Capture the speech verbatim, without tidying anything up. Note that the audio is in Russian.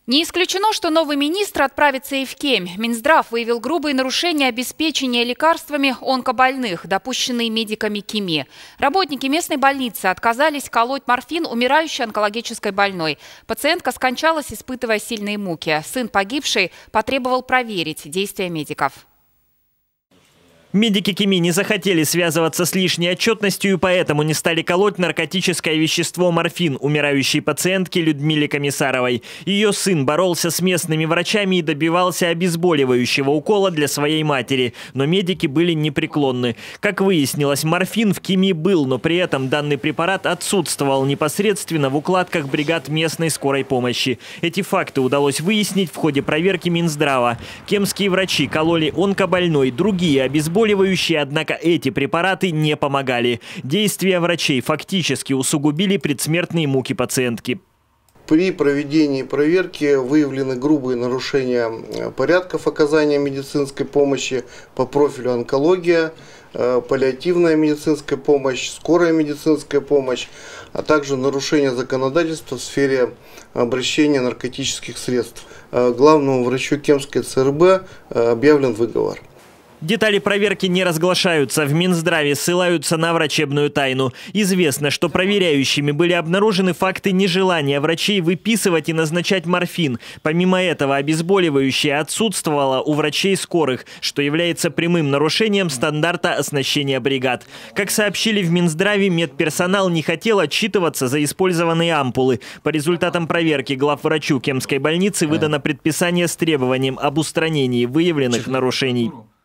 Не исключено, что новый министр отправится и в Кемь. Минздрав выявил грубые нарушения обеспечения лекарствами онкобольных, допущенные медиками КИМИ. Работники местной больницы отказались колоть морфин умирающей онкологической больной. Пациентка скончалась, испытывая сильные муки. Сын погибшей потребовал проверить действия медиков. Медики КИМИ не захотели связываться с лишней отчетностью и поэтому не стали колоть наркотическое вещество морфин умирающей пациентке Людмиле Комиссаровой. Ее сын боролся с местными врачами и добивался обезболивающего укола для своей матери. Но медики были непреклонны. Как выяснилось, морфин в КИМИ был, но при этом данный препарат отсутствовал непосредственно в укладках бригад местной скорой помощи. Эти факты удалось выяснить в ходе проверки Минздрава. Кемские врачи кололи онкобольной, другие обезболивающие, однако эти препараты не помогали. Действия врачей фактически усугубили предсмертные муки пациентки. При проведении проверки выявлены грубые нарушения порядков оказания медицинской помощи по профилю онкология, паллиативная медицинская помощь, скорая медицинская помощь, а также нарушение законодательства в сфере обращения наркотических средств. Главному врачу Кемской ЦРБ объявлен выговор. Детали проверки не разглашаются. В Минздраве ссылаются на врачебную тайну. Известно, что проверяющими были обнаружены факты нежелания врачей выписывать и назначать морфин. Помимо этого, обезболивающее отсутствовало у врачей скорых, что является прямым нарушением стандарта оснащения бригад. Как сообщили в Минздраве, медперсонал не хотел отчитываться за использованные ампулы. По результатам проверки главврачу Кемской больницы выдано предписание с требованием об устранении выявленных нарушений.